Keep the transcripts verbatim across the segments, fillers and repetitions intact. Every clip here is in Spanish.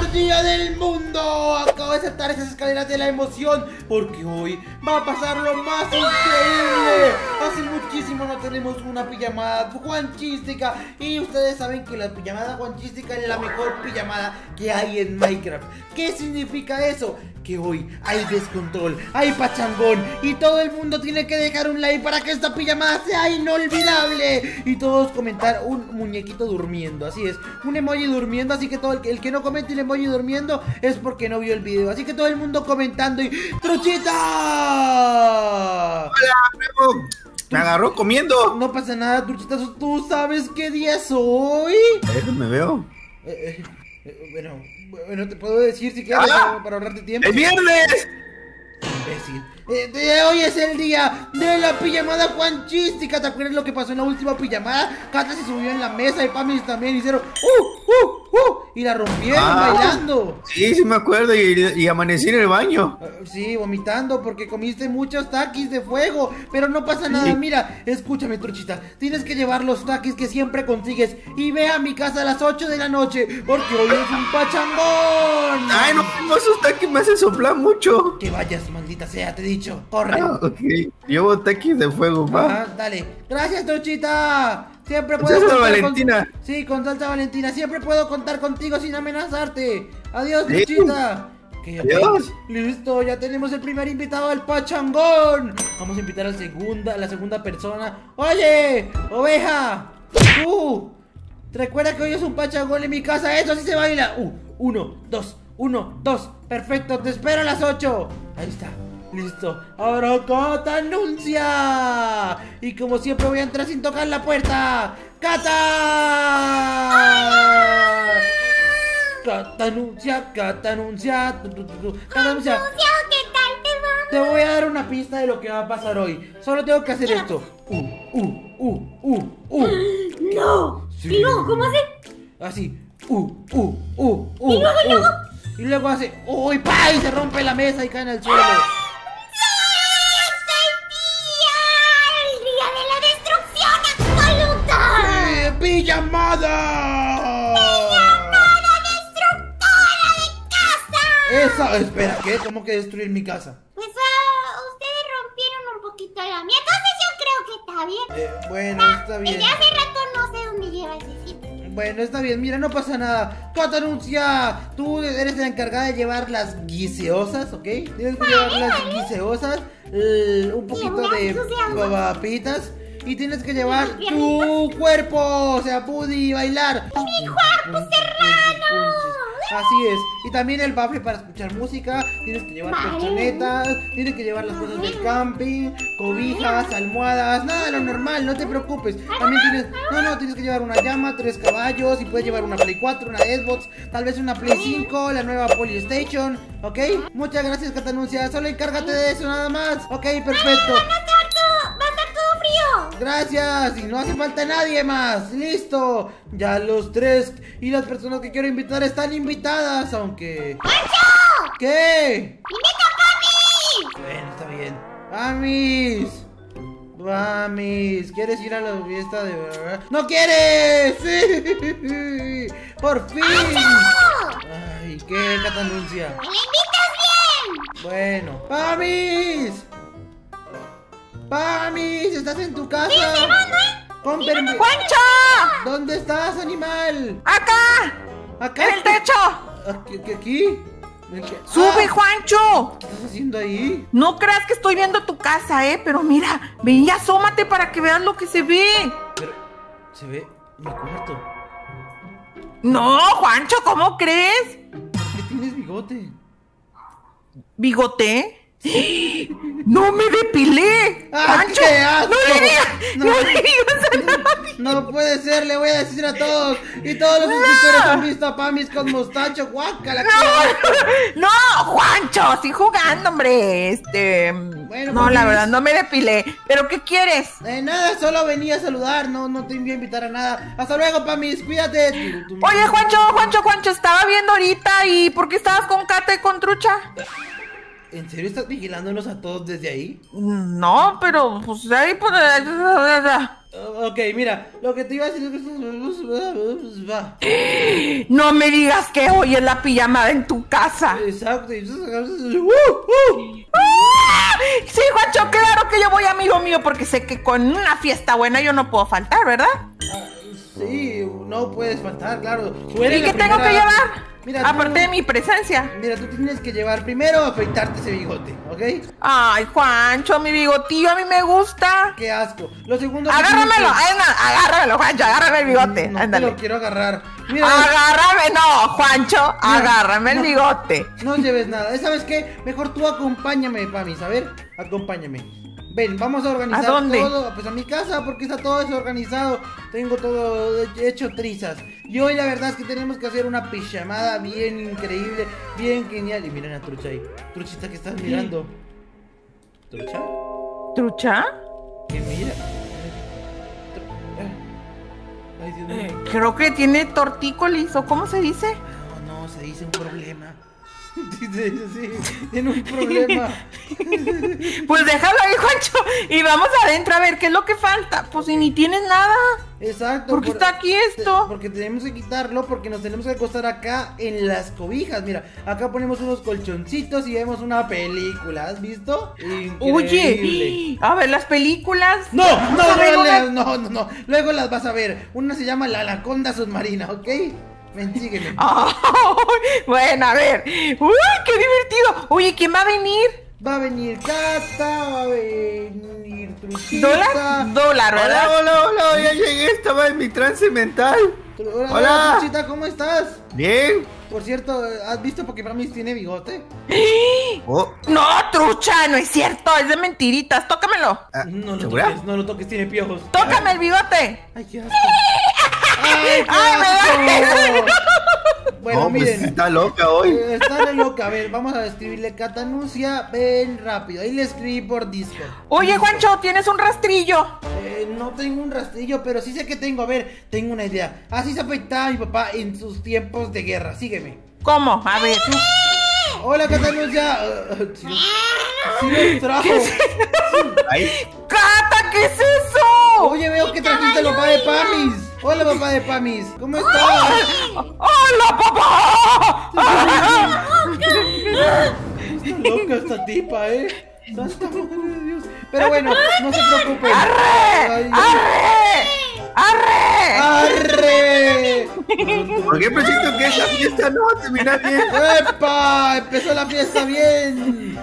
mejor día del mundo. Acabo de saltar esas escaleras de la emoción, porque hoy va a pasar lo más increíble. Hace muchísimo no tenemos una pijamada juanchística, y ustedes saben que la pijamada juanchística es la mejor pijamada que hay en Minecraft. ¿Qué significa eso? Que hoy hay descontrol, hay pachangón, y todo el mundo tiene que dejar un like para que esta pijamada sea inolvidable. Y todos comentar un muñequito durmiendo, así es, un emoji durmiendo. Así que todo el que, el que no comente el emoji durmiendo es porque no vio el video. Así que todo el mundo comentando y... ¡Truchita! ¡Hola, primo! Me agarró comiendo. No pasa nada, Truchita, ¿tú sabes qué día es hoy? A ver, me veo. Eh, eh, eh, bueno... Bueno, te puedo decir si quieres ¡Ah! para ahorrarte tiempo. ¡El viernes! Imbécil. Eh, de hoy es el día de la pijamada juanchística. ¿Te acuerdas lo que pasó en la última pijamada? Cata se subió en la mesa y Pami también hicieron ¡Uh! ¡Uh! ¡Uh! Y la rompieron ah, bailando. Sí, sí me acuerdo, y, y amanecí en el baño. uh, Sí, vomitando porque comiste muchos taquis de fuego. Pero no pasa nada, sí. Mira, escúchame, Truchita. Tienes que llevar los taquis que siempre consigues y ve a mi casa a las ocho de la noche, porque hoy es un pachangón. Ay, no, no, esos taquis me hacen soplar mucho. Que vayas, maldita sea, te he dicho. Corre. Ah, ok, llevo taquis de fuego, va. Ajá, dale. Gracias, Truchita. Siempre puedo salsa contar Valentina. Con... Sí, con salsa Valentina. Siempre puedo contar contigo sin amenazarte. Adiós, sí. Truchita. Okay, okay. Adiós. Listo, ya tenemos el primer invitado al pachangón. Vamos a invitar al segunda, a la segunda persona. Oye, oveja. Tú. Recuerda que hoy es un pachangón en mi casa. Eso sí se baila. Uh, uno, dos, uno, dos. Perfecto, te espero a las ocho. Ahí está. Listo, ahora Cata anuncia. Y como siempre voy a entrar sin tocar la puerta. ¡Cata! Cata anuncia, Cata anuncia, Cata anuncia. ¿Qué tal te va? Te voy a dar una pista de lo que va a pasar hoy. Solo tengo que hacer esto. Uh, uh, uh, uh, uh. No, Sí. ¿y luego cómo hace? Así. Uh, uh, uh, uh. ¿Y luego, y luego? Uh. Y luego hace. ¡Uy, pa! Y se rompe la mesa y cae en el suelo. ¡Pijamada! ¡Pijamada destructora de casa! Esa, espera, ¿qué? ¿Cómo que destruir mi casa? Pues uh, ustedes rompieron un poquito la mía, entonces yo creo que está bien. Eh, bueno, ah, está bien. Desde hace rato no sé dónde lleva ese sitio. Bueno, está bien, mira, no pasa nada. Cata anuncia, tú eres la encargada de llevar las guiseosas, ¿ok? Tienes que llevar las guiseosas, eh, un poquito de papitas. Y tienes que llevar tu cuerpo, o sea, Buddy, bailar. ¡Mi cuerpo serrano! Así es. Y también el bafle para escuchar música. Tienes que llevar colchonetas, tienes que llevar las cosas del camping, cobijas, almohadas, nada de lo normal, no te preocupes. También tienes, no, no, tienes que llevar una llama, tres caballos, y puedes llevar una Play cuatro, una Xbox, tal vez una Play cinco, la nueva Polystation, ¿ok? Muchas gracias, Cata anuncia. Solo encárgate de eso nada más. Ok, perfecto. Gracias, y no hace falta nadie más. Listo, ya los tres y las personas que quiero invitar están invitadas, aunque... ¡Pancho! ¿Qué? ¡Invita a Pami! Bueno, está bien. Pamis, Pamis, ¿quieres ir a la fiesta de verdad? ¡No quieres! ¡Sí! ¡Por fin! ¡Pancho! Ay, ¿qué, Cata anuncia? ¡Me la invitas bien! Bueno, Pamis, Pamis, ¿estás en tu casa? ¡Sí, se va, no! Con permiso. ¡Juancho! ¿Dónde estás, animal? ¡Acá! ¿Acá? ¡En el techo! ¿Aquí? ¿Aquí? ¡Sube, Ah, Juancho! ¿qué estás haciendo ahí? No creas que estoy viendo tu casa, ¿eh? Pero mira, ven y asómate para que veas lo que se ve. Pero, ¿se ve mi cuarto? No, Juancho, ¿cómo crees? ¿Por qué tienes bigote? ¿Bigote? ¡No me depilé! ¡Ah, ¡Juancho! qué asco! ¡No le digas! No. ¡No, le digas a nadie! No puede ser, le voy a decir a todos. Y todos los suscriptores han visto a Pamis con mostacho. ¡Guácala! ¡No! ¡No, Juancho! Estoy jugando, hombre. Este... Bueno, no, Pamis, la verdad, no me depilé. ¿Pero qué quieres? Eh, nada, solo venía a saludar. No, no te voy a invitar a nada. Hasta luego, Pamis, cuídate. Oye, Juancho, Juancho, Juancho, estaba viendo ahorita. ¿Y por qué estabas con Cata y con Trucha? ¿En serio estás vigilándonos a todos desde ahí? No, pero pues ahí pues... Ok, mira, lo que te iba a decir es que... No me digas que hoy es la pijamada en tu casa. Exacto. Uh, uh. ¡Ah! Sí, Juancho, claro que yo voy, amigo mío, porque sé que con una fiesta buena yo no puedo faltar, ¿verdad? Ah, sí, no puedes faltar, claro. ¿Y qué tengo que llevar? Mira, aparte tú, de mi presencia. Mira, tú tienes que llevar primero afeitarte ese bigote, ¿ok? Ay, Juancho, mi bigotillo a mí me gusta. Qué asco. Lo segundo... Agárramelo, que... ay, no, agárramelo, Juancho, agárrame el bigote. No, ándale. te lo quiero agarrar. Mira, agárrame, no, Juancho, mira, agárrame el no, bigote. No lleves nada. ¿Sabes qué? Mejor tú acompáñame, Pamis. A ver, acompáñame. Ven, vamos a organizar ¿A dónde? todo. Pues a mi casa, porque está todo desorganizado. Tengo todo hecho trizas. Y hoy la verdad es que tenemos que hacer una pijamada bien increíble, bien genial. Y miren a Trucha ahí. Truchita, ¿qué estás mirando? ¿Trucha? ¿Trucha? ¿Qué mira? Ay, Dios mío. Eh, creo que tiene tortícolis, ¿o cómo se dice? No, no, se dice un problema. Dice, sí, tiene un problema. Pues déjalo ahí, Juancho, y vamos adentro a ver qué es lo que falta. Pues si ni tienes nada. Exacto. ¿Por qué está aquí esto? Porque tenemos que quitarlo, porque nos tenemos que acostar acá en las cobijas. Mira, acá ponemos unos colchoncitos y vemos una película. ¿Has visto? Increíble. Oye, a ver las películas. No, no, A ver, no, una- no, no, no. Luego las vas a ver. Una se llama La Anaconda Submarina, ¿ok? Ven, sígueme. Ay, bueno, a ver. Uy, qué divertido. Oye, ¿quién va a venir? Va a venir Cata, va a venir Truchita. ¿Dólar? Dólar, Hola, ¿verdad? hola, hola, ya llegué, estaba en mi trance mental. Tru- Hola, Hola. hola, Truchita, ¿cómo estás? Bien. Por cierto, ¿has visto porque Pamis tiene bigote? Oh, No, trucha, no es cierto, es de mentiritas. Tócamelo. ah, No lo ¿segura? toques, no lo toques, tiene piojos. Tócame el bigote. Ay, qué asco. Ay, qué Ay, me asco. Bueno, No, pues miren. está loca hoy. eh, Está re loca. A ver, vamos a escribirle Catanuncia. Ven rápido. Ahí le escribí por Discord. Oye, Listo. Juancho, tienes un rastrillo. Eh, no tengo un rastrillo, pero sí sé que tengo. A ver, tengo una idea. Así se afeitaba mi papá en sus tiempos de guerra. Sígueme. ¿Cómo? A ver. Hola, Catanuncia. Uh, sí, sí los trajo. Ahí. ¡Cata, qué es eso! Oye, veo que trajiste al papá de Pamis. Hola, papá de Pamis. ¿Cómo estás? ¡Hola, papá! Está loca esta tipa, ¿eh? Santa madre de Dios. Pero bueno, no se preocupen. ¡Arre! Ay, ¡Arre! ¡Arre! ¡Arre! ¿Por qué presiento que esa fiesta no va a terminar bien? ¡Epa! Empezó la fiesta bien.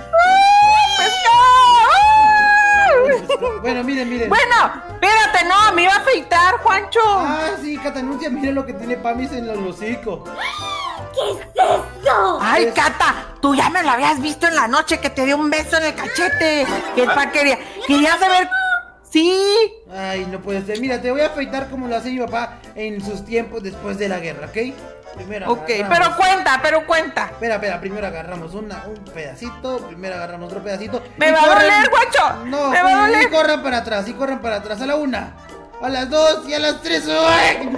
Bueno, miren, miren. Bueno, espérate, no, me iba a afeitar, Juancho. Ah, sí, Catanuncia, miren lo que tiene Pamis en el hocico. ¿Qué es eso? Ay, es- Cata, tú ya me lo habías visto en la noche que te dio un beso en el cachete. Que el pa quería, quería saber. Sí. Ay, no puede ser. Mira, te voy a afeitar como lo hace mi papá en sus tiempos después de la guerra, ¿ok? Primero Ok, agarramos- pero cuenta, pero cuenta. Espera, espera, primero agarramos una, un pedacito, primero agarramos otro pedacito. Me y va a corren- doler, guacho. No, Me va a y- doler. Y corran para atrás, y corran para atrás. A la una, a las dos y a las tres. ¡Ay!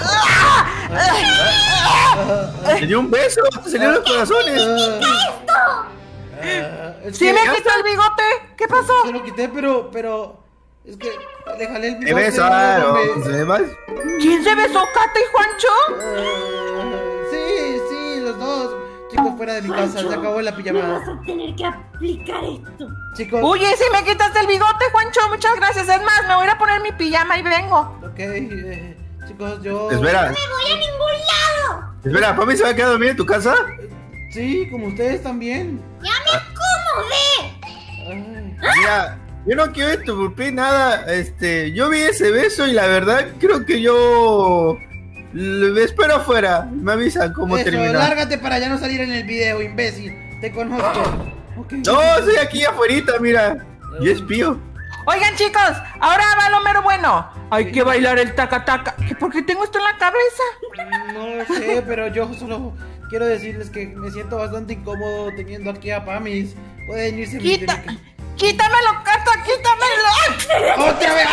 Te dio un beso, te salieron los corazones. Ah, es Sí, que me ya quitó el bigote. ¿Qué pasó? se lo quité, pero, pero, es que le jalé el Te bigote. besaron. no me- ¿Se ve mal? ¿Quién se besó, Cata y Juancho? Ah, sí, sí, los dos. Chicos, fuera de mi casa, se acabó la Me pijamada. vas a tener que aplicar esto. Chicos, Oye, si me quitaste el bigote, Juancho, muchas gracias. Es más, me voy a ir a poner mi pijama y vengo. ok, eh, chicos, yo... Espera, ¡No voy a ningún lado! espera, ¿Pami se va a quedar dormida en tu casa? Sí, como ustedes también. ¡Ya me acomodé! Ay. Mira, yo no quiero interrumpir nada. Este, yo vi ese beso y la verdad creo que yo le espero afuera. Me avisan cómo Eso, termina. lárgate para ya no salir en el video, imbécil. Te conozco. Ok. No, estoy aquí afuera, mira. Yo espío. Oigan, chicos, ahora va lo mero bueno. Hay que bailar el taca taca. ¿Por qué tengo esto en la cabeza? No sé, pero yo solo quiero decirles que me siento bastante incómodo teniendo aquí a Pamis. Pueden irse. Quita, quítamelo, Cata, quítamelo. ¡Otra vez!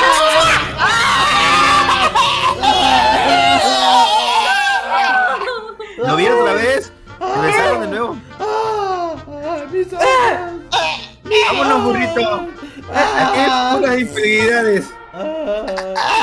¿Lo vieron otra vez? Se besaron de nuevo. ¡Ah! ¡Ah! ¡Mis ojos! Vámonos, burrito. Aquí hay puras infidelidades. ¡Ah!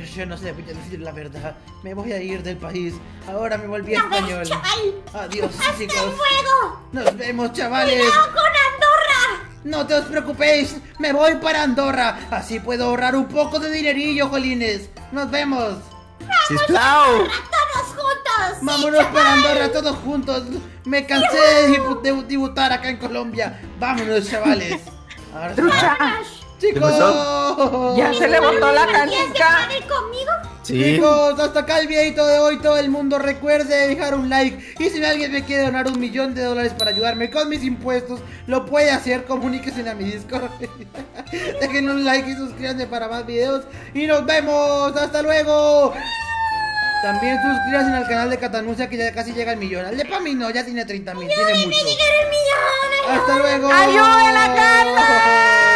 yo no sé, voy a decir la verdad. Me voy a ir del país. Ahora me volví A ver, español. chaval. Adiós, ¡Hasta chicos. luego! Nos vemos, chavales. ¡Cuidado con Andorra! No te os preocupéis, me voy para Andorra. Así puedo ahorrar un poco de dinerillo, jolines. Nos vemos. ¡Cislau! ¡Todos juntos! Vámonos para Andorra todos juntos. Me cansé de, dibu- de debutar acá en Colombia. Vámonos, chavales. Ahora sí. Trucha, Chicos. pasó? ya se le botó la ¿Quieres canica. ir conmigo? Sí. Chicos, hasta acá el videito de hoy. Todo el mundo recuerde dejar un like. Y si alguien me quiere donar un millón de dólares para ayudarme con mis impuestos, lo puede hacer. Comuníquese a mi Discord. Dejen un like y suscríbanse para más videos. Y nos vemos. Hasta luego. También suscríbanse al canal de Catanuncia, que ya casi llega al millón. El de Pami no, ya tiene treinta mil. Tiene mucho. ¡Llegar el millón! Hasta luego. ¡Ayúden a Carla!